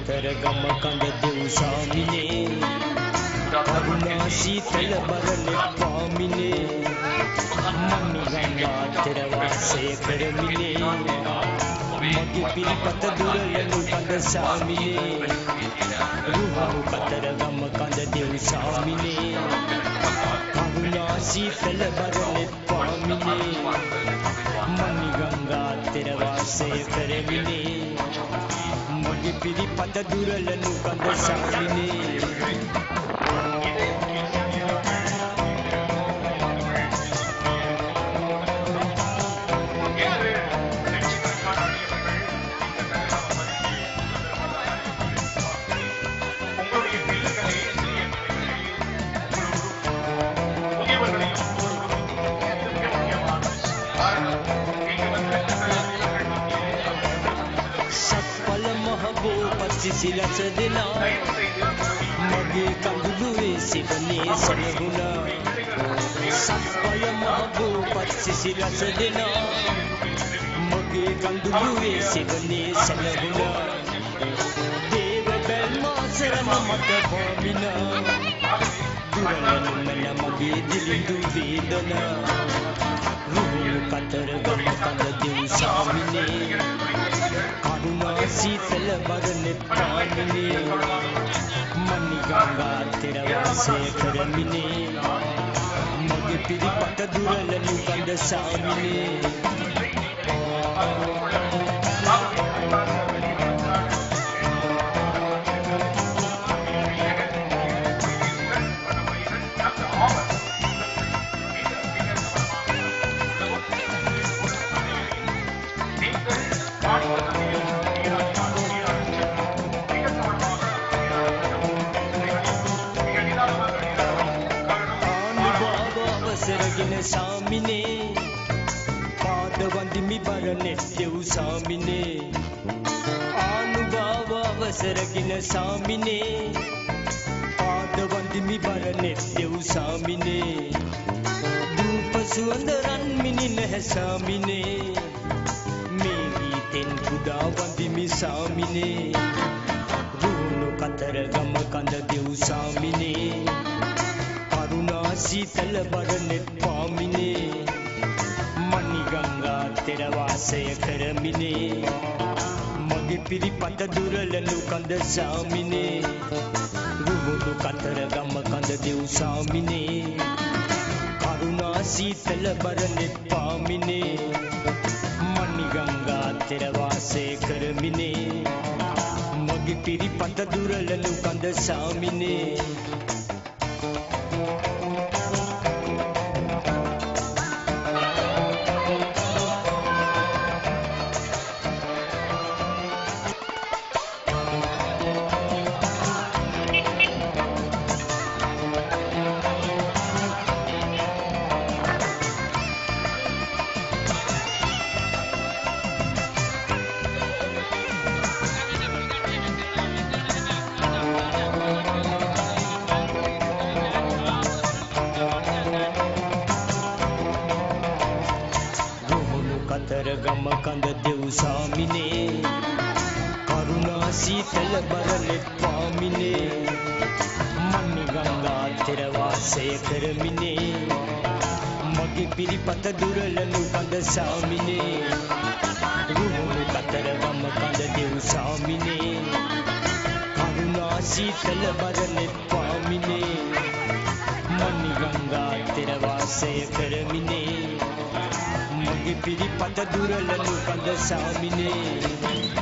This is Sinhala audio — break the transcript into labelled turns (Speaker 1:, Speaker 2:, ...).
Speaker 1: කතරගම කඳ දෙව් සාමිනේ කරුණා සීතල බරලෙත් පාමිනේ මනිගංගා තෙර වාසය කරමිනේ මගේ පිළිපත දුරලනු කඳ සාමිනේ රුහු කතරගම කඳ දෙව් සාමිනේ කරුණා සීතල බරලෙත් පාමිනේ මනිගංගා තෙර වාසය කරමිනේ මගේ පිළිපත දුරලනු කඳ සාමිනේ සිසිලස දෙනා මගේ කඳුළුවේ සිවනේ සැලුණා සප්පය මහබෝපත් සිසිලස දෙනා මගේ කඳුළුවේ සිවනේ සැලුණා දේව බැල්මා සරණ මත පොමිනා දුරලනුමන මගේ දිලිඳු වේදනා රුහු කතරගම කඳ දෙව් සාමිනේ කරුණා සීතල බරලෙත් පාමිනේ මනිගංගා තෙර වාසය කරමිනේ මගේ පිළිපත දුරලනු කඳ සාමිනේ සරගෙන සාමිනේ පාද වඳිමි බරලෙත් දෙව් සාමිනේ ආනුභාව අවසරගෙන සාමිනේ පාද වඳිමි බරලෙත් දෙව් සාමිනේ රූප සුවඳ රන් මිනි නැහැ සාමිනේ මේ ගීතෙන් පුදා වඳිමි සාමිනේ රුණු කතරගම කඳ දෙව් සාමිනේ කරුණා සීතල බරලෙත් පාමිනේ මනිගංගා තෙර වාසය කරමිනේ මගේ පිළිපත දුරලනු කඳ සාමිනේ රුහුණු කතරගම කඳ දෙව් සාමිනේ කරුණා සීතල බරලෙත් පාමිනේ මනිගංගා තෙර වාසය කරමිනේ මගේ පිළිපත දුරලනු කඳ සාමිනේ කතරගම කඳ දෙව් සාමිනේ කරුණා සීතල බරලෙත් පාමිනේ මනිගංගා තෙර වාසය කරමිනේ මගේ පිළිපත දුරලනු කඳ සාමිනේ රුහුණු කතරගම කඳ දෙව් සාමිනේ කරුණා සීතල බරලෙත් පාමිනේ මනිගංගා තෙර වාසය කරමිනේ මගේ පිළිපත දුරලනු කඳ සාමිනේ